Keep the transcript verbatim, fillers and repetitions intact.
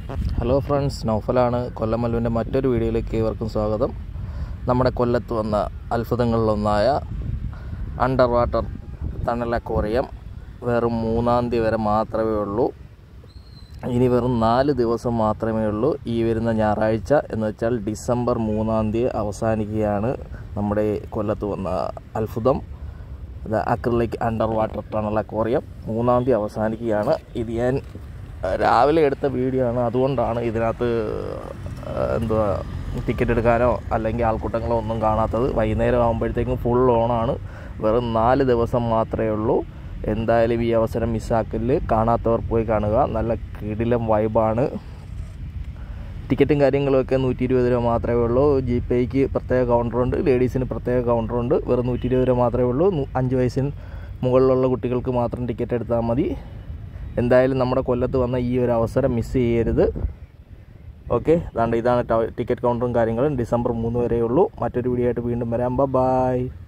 Hello friends, നൗഫലാണ്. കൊല്ലം മല്ലുവിൻ്റെ മറ്റൊരു വീഡിയോയിലേക്ക് ഏവർക്കും സ്വാഗതം. നമ്മുടെ കൊല്ലത്ത് വന്ന അത്ഭുതങ്ങളിലൊന്നായ അണ്ടർ വാട്ടർ ടണൽ അക്വേറിയം വെറും മൂന്നാം തീയതി വരെ മാത്രമേ ഉള്ളൂ. ഇനി വെറും നാല് ദിവസം മാത്രമേ ഉള്ളൂ. ഈ വരുന്ന ഞായറാഴ്ച എന്ന് വെച്ചാൽ ഡിസംബർ മൂന്നാം തീയതി അവസാനിക്കുകയാണ് നമ്മുടെ കൊല്ലത്ത് വന്ന അത്ഭുതം. ഇത് acrylic under water tunnel aquarium മൂന്നാം തീയതി അവസാനിക്കുകയാണ്. ഇത് ഞാൻ രാവിലെ എടുത്ത വീഡിയോ ആണ്, അതുകൊണ്ടാണ് ഇതിനകത്ത് എന്തുവാ ടിക്കറ്റ് എടുക്കാനോ അല്ലെങ്കിൽ ആൾക്കൂട്ടങ്ങളോ ഒന്നും കാണാത്തത്. വൈകുന്നേരം ആകുമ്പോഴത്തേക്കും ഫുൾ ഓണാണ്. വെറും നാല് ദിവസം മാത്രമേ ഉള്ളൂ. എന്തായാലും ഈ അവസരം മിസ്സാക്കല്. കാണാത്തവർ പോയി കാണുക. നല്ല കിടിലം വൈബാണ്. ടിക്കറ്റും കാര്യങ്ങളുമൊക്കെ നൂറ്റി ഇരുപത് രൂപ മാത്രമേ ഉള്ളൂ. ജി പേക്ക് പ്രത്യേക കൗണ്ടറുണ്ട്, ലേഡീസിന് പ്രത്യേക കൗണ്ടറുണ്ട്. വെറും നൂറ്റി ഇരുപത് രൂപ മാത്രമേ ഉള്ളൂ. അഞ്ച് വയസ്സിന് മുകളിലുള്ള കുട്ടികൾക്ക് മാത്രം ടിക്കറ്റ് എടുത്താൽ മതി. എന്തായാലും നമ്മുടെ കൊല്ലത്ത് വന്ന ഈ ഒരു അവസരം മിസ് ചെയ്യരുത്. ഓക്കെ, അതാണ്ട് ഇതാണ് ടിക്കറ്റ് കൗണ്ടറും കാര്യങ്ങളും. ഡിസംബർ മൂന്ന് വരെയുള്ളൂ. മറ്റൊരു വീഡിയോ ആയിട്ട് വീണ്ടും വരാം. ബൈ.